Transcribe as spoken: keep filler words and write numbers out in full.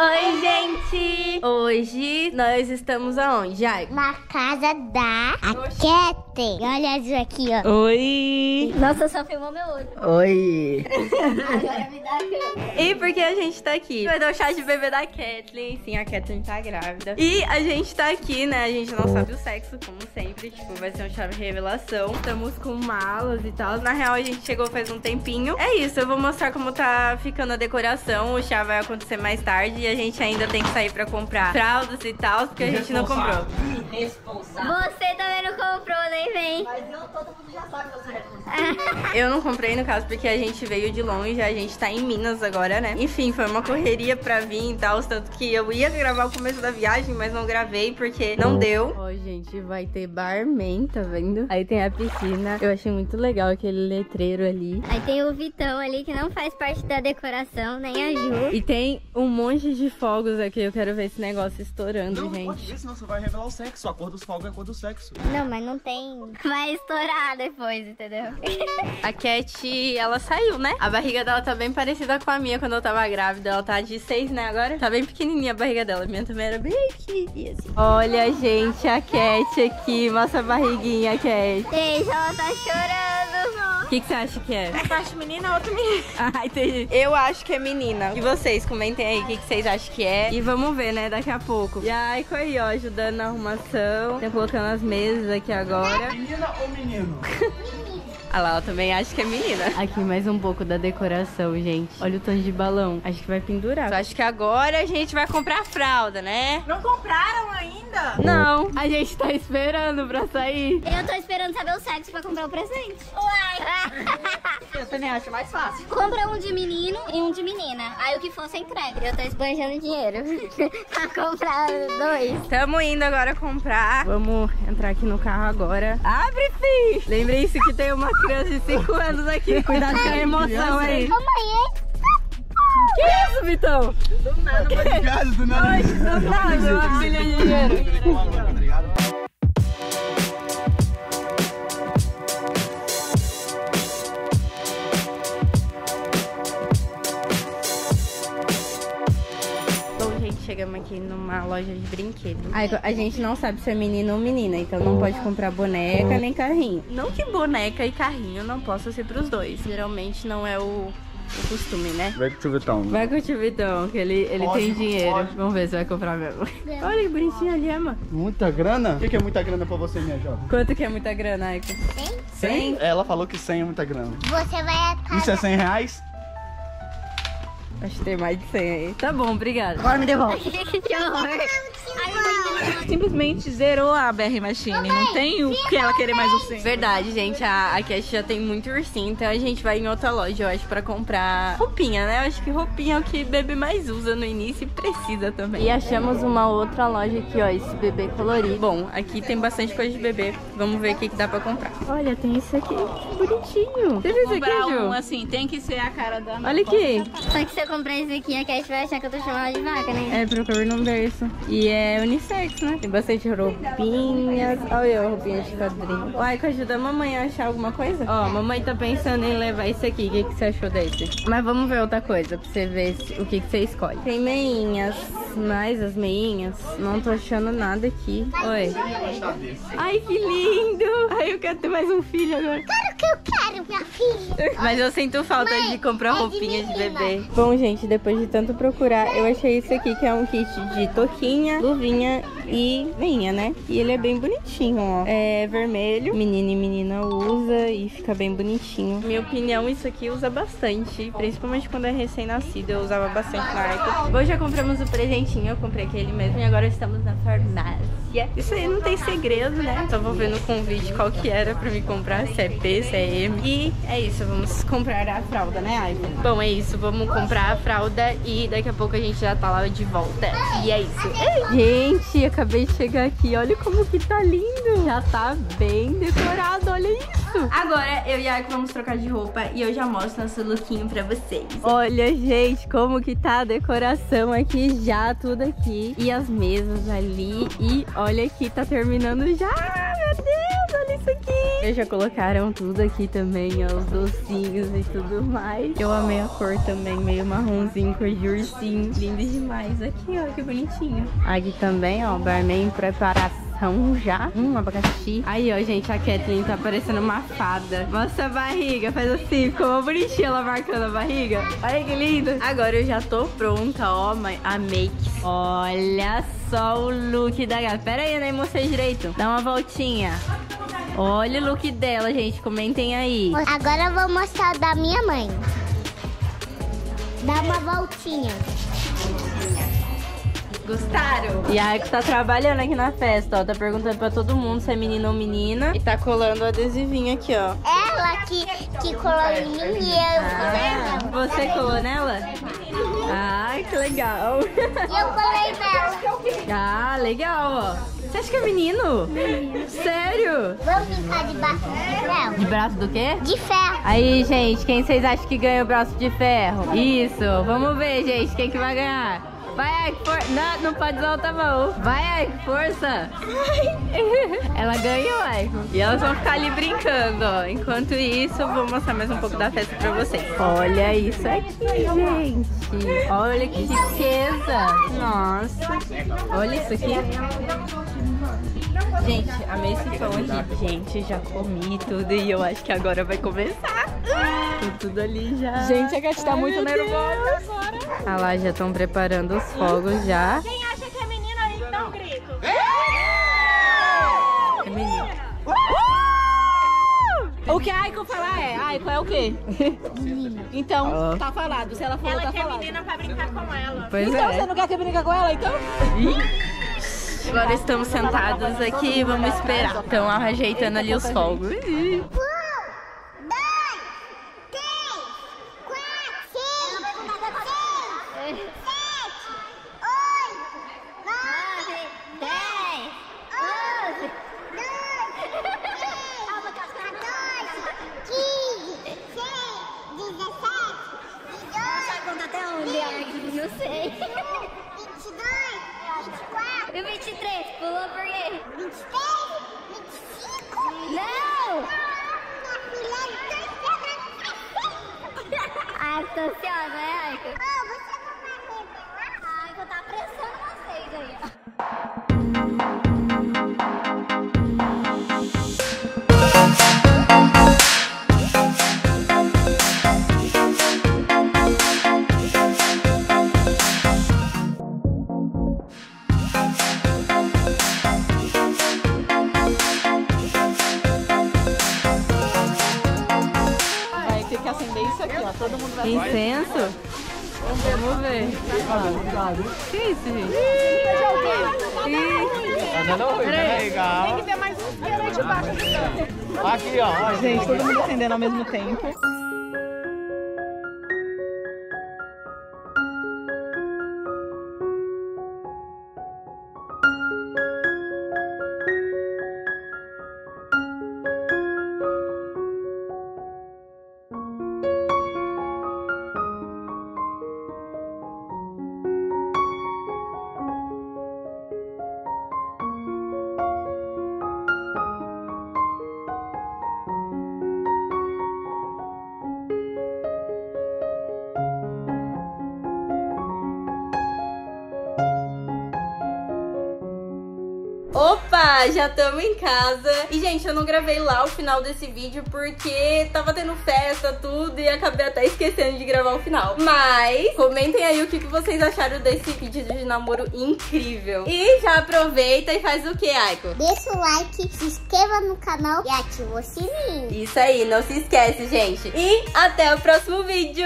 Oi, gente! Hoje nós estamos aonde, Ai? Na casa da Kate. Olha isso aqui, ó. Oi! Nossa, só filmou meu olho. Oi! Agora me dá a câmera. E por que a gente tá aqui? Vai dar o chá de bebê da Kathleen. Sim, a Kathleen tá grávida. E a gente tá aqui, né? A gente não sabe o sexo, como sempre. Tipo, vai ser um chá de revelação. Estamos com malas e tal. Na real, a gente chegou faz um tempinho. É isso, eu vou mostrar como tá ficando a decoração. O chá vai acontecer mais tarde. E a gente ainda tem que sair pra comprar fraldas e tal, porque a gente não comprou. Irresponsável. Você também não comprou, nem vem. Mas eu, todo mundo já sabe que eu sou responsável. Eu não comprei, no caso, porque a gente veio de longe. A gente tá em Minas agora, né? Enfim, foi uma correria pra vir e tal. Tanto que eu ia gravar o começo da viagem, mas não gravei porque não deu. Ó, gente, vai ter barman, tá vendo? Aí tem a piscina. Eu achei muito legal aquele letreiro ali. Aí tem o Vitão ali, que não faz parte da decoração, nem a Ju. E tem um monte de fogos aqui. Eu quero ver esse negócio estourando, Não, gente. não pode ver, senão você vai revelar o sexo. A cor dos fogos é a cor do sexo. Não, mas não tem. Vai estourar depois, entendeu? A Cat, ela saiu, né? A barriga dela tá bem parecida com a minha quando eu tava grávida. Ela tá de seis, né, agora? Tá bem pequenininha a barriga dela. A minha também era bem pequenininha, assim. Olha, gente, a Cat aqui. Mostra a barriguinha, Cat. Gente, ela tá chorando. O que, que você acha que é? Uma parte menina, outra menina. Ah, entendi. Eu acho que é menina. E vocês, comentem aí o que, que vocês acham que é. E vamos ver, né, daqui a pouco. E a Aiko aí, ó, ajudando na arrumação. Tá colocando as mesas aqui agora. Menina ou menino? Ah lá, eu também acho que é menina. Aqui mais um pouco da decoração, gente. Olha o tanto de balão. Acho que vai pendurar. Eu acho que agora a gente vai comprar fralda, né? Não compraram ainda? Não, a gente tá esperando pra sair. Eu tô esperando saber o sexo pra comprar o presente. Uai! Eu também acho mais fácil. Compra um de menino e um de menina. Aí o que for você entrega. Eu tô esbanjando dinheiro pra comprar dois. Tamo indo agora comprar. Vamos entrar aqui no carro agora. Abre, fi! Lembrei-se que tem uma criança de cinco anos aqui. Cuidado com a emoção aí. Calma aí. Que isso, Vitão? Do nada, não Obrigado, do nada. Oxe, do nada, uma filha de dinheiro. Obrigado. Bom, gente, chegamos aqui numa loja de brinquedos. Aí, a gente não sabe se é menino ou menina, então não pode comprar boneca nem carrinho. Não que boneca e carrinho não possam ser pros dois. Geralmente não é o, o costume, né? Vai com o Tchuvitão. Vai com o tio Vitão, que ele, ele Pode, tem dinheiro. pode. Vamos ver se vai comprar mesmo. Olha que bonitinha ali, Emma. Muita grana? O que que é muita grana pra você, minha jovem? Quanto que é muita grana, Aiko? cem? Ela falou que cem é muita grana. Você vai Isso é cem reais? Acho que tem mais de cem aí. Tá bom, obrigada. Agora me devolve. Que horror. Simplesmente zerou a B R Machine. Não tem o que ela querer mais o cem. Verdade, gente, a, a Cat já tem muito ursinho, então a gente vai em outra loja, eu acho, pra comprar roupinha, né? Eu acho que roupinha é o que bebê mais usa no início e precisa também. E achamos uma outra loja aqui, ó, esse bebê colorido. Bom, aqui tem bastante coisa de bebê, vamos ver o que, que dá pra comprar. Olha, tem esse aqui, bonitinho. Você viu esse aqui, Comprar Ju? um assim, tem que ser a cara da... Olha aqui. Só que se eu comprar esse aqui, a Cat vai achar que eu tô chamando ela de vaca, né? É, pro caber no berço. E é unissex, né? Tem bastante roupinhas. Olha a roupinha de quadrinho. Uai, que ajuda a mamãe a achar alguma coisa? Ó, mamãe tá pensando em levar esse aqui. O que, que você achou desse? Mas vamos ver outra coisa pra você ver se- o que, que você escolhe. Tem meinhas, mas as meinhas, não tô achando nada aqui. Oi. Ai, que lindo! Ai, eu quero ter mais um filho agora. Claro que eu quero, minha filha. Mas eu sinto falta Mãe, de comprar é de roupinha de menina. bebê. Bom, gente, depois de tanto procurar, eu achei esse aqui, que é um kit de touquinha, luvinha e meinha, né? E ele é bem bonitinho, ó. É vermelho, menino e menina usa e fica bem bonitinho. Minha opinião, isso aqui usa bastante, principalmente quando é recém-nascido, eu usava bastante na época. Hoje já compramos o presentinho, eu comprei aquele mesmo e agora estamos na farmácia. Isso aí não tem segredo, né? Só vou ver no convite qual que era pra me comprar, se é P, se é M. E é isso, vamos comprar a fralda, né, Aiko? Bom, é isso, vamos comprar a fralda e daqui a pouco a gente já tá lá de volta. E é isso. Ei, gente, acabei de chegar aqui. Olha como que tá lindo. Já tá bem decorado, olha isso. Agora eu e a Aiko vamos trocar de roupa e eu já mostro nosso lookinho pra vocês. Olha, gente, como que tá a decoração aqui já, tudo aqui. E as mesas ali. E olha aqui, tá terminando já. Meu Deus, olha isso aqui. Eles já colocaram tudo aqui também, ó, os docinhos e tudo mais. Eu amei a cor também, meio marronzinho, cor de ursinho. Lindo demais. Aqui, ó, que bonitinho. Aqui também, ó, barman em preparação já. Hum, abacaxi. Aí, ó, gente, a Kathleen tá parecendo uma fada. Mostra a barriga, faz assim, ficou uma bonitinha ela marcando a barriga. Olha que linda. Agora eu já tô pronta, ó, a make. Olha só o look da gata. Pera aí, eu nem mostrei direito. Dá uma voltinha. Olha o look dela, gente. Comentem aí. Agora eu vou mostrar o da minha mãe. Dá uma voltinha. Gostaram? E a Aiko tá trabalhando aqui na festa, ó. Tá perguntando pra todo mundo se é menino ou menina. E tá colando o adesivinho aqui, ó. Ela que, que colou em mim e eu ah, colei Você colou nela? Ai, que legal. E eu colei nela. Ah, legal, ó. Você acha que é menino? Menino. Sério? Vamos brincar de braço de ferro? De braço do quê? De ferro. Aí, gente, quem vocês acham que ganha o braço de ferro? Isso, vamos ver, gente, quem que vai ganhar. Vai, Aiko, força. Não, não pode soltar a mão. Vai, Aiko, força. Ela ganhou, Aiko. E elas vão ficar ali brincando, ó. Enquanto isso, eu vou mostrar mais um pouco da festa pra vocês. Olha isso aqui, gente. Olha que riqueza. Nossa. Olha isso aqui. Gente, amei esse pão aqui. Gente, já comi tudo e eu acho que agora vai começar. Tem tudo ali já. Gente, a Cat tá muito nervosa agora. Ah lá, já estão preparando os fogos já. Quem acha que é menina aí, dá um grito. É menino. O que a Aiko falar é, Aiko é o quê? Menina. Então, tá falado. Se ela falou, tá falado. Ela quer menina pra brincar com ela. Pois então, é. você não quer que brincar com ela, então? Agora estamos sentados aqui e vamos esperar. Estão ajeitando ali os fogos. Não sei. vinte e dois, vinte e quatro. E vinte e três? Pulou por quê? vinte e três, vinte e cinco. Não! Ai, tô ansiosa, né, Aiko? Oh, você não vai revelar? A Aiko tá apressando vocês aí. Todo mundo vai Incenso? Vamos ver. Que é isso, gente? Legal. Tem que ter mais uns que de baixo. Aqui, ó. Gente, todo mundo acendendo ao mesmo tempo. Opa, já estamos em casa. E, gente, eu não gravei lá o final desse vídeo porque tava tendo festa, tudo, e acabei até esquecendo de gravar o final. Mas comentem aí o que vocês acharam desse vídeo de namoro incrível. E já aproveita e faz o que, Aiko? Deixa o like, se inscreva no canal e ativa o sininho. Isso aí, não se esquece, gente. E até o próximo vídeo.